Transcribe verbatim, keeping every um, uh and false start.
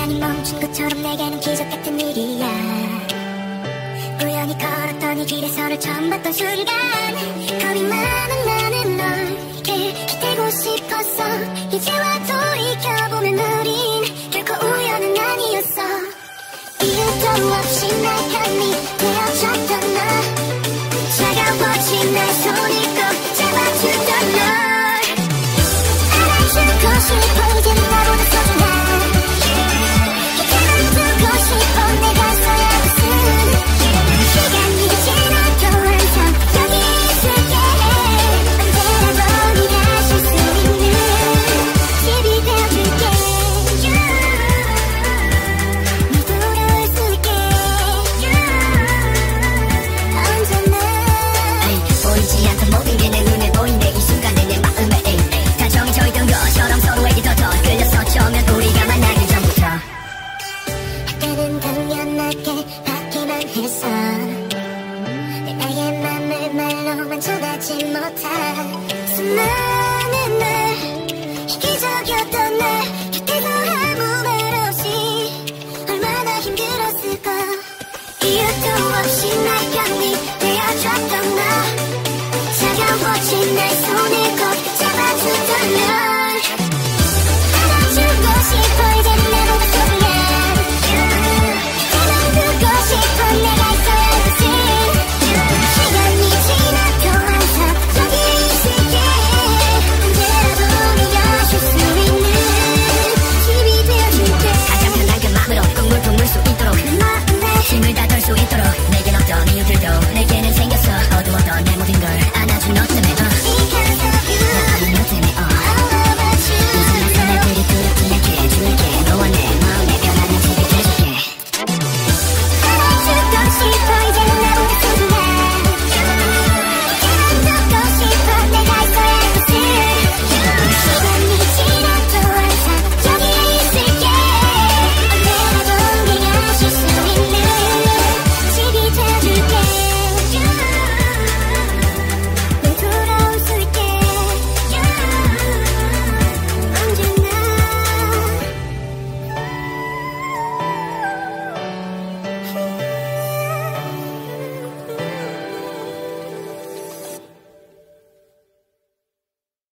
시간이 멈춘 것처럼 내게는 기적 같은 일이야. 우연히 걸었던 이 길에서를 처음 봤던 순간 겁이 많은 나는 너에게 기대고 싶었어. 이제 와도 돌이켜보면 우린 결코 우연은 아니었어. 이유도 없이 날 향해 되어졌던 너, 차가워진 날 손을 꼭 잡아주던 널 안아주고 싶어. 이제는 나보다 소중한 곁에만 두고 싶어. 내가 써야 무슨 시간이 지나도 항상 여기 있을게. 언제라도 네가 쉴 수 있는 집이 되어줄게. 네 돌아올 수 있게 언제나. 보이지 않던 모든 게 내 눈에 보인대. 이 순간에 내 마음에 다 정해져있던 것처럼 서로에게 더 더 끌려서 처음엔 우리가 만나기 전부터 때는 당연하게 받기만 했어. 내 나의 맘을 말로만 전하지 못한 수많은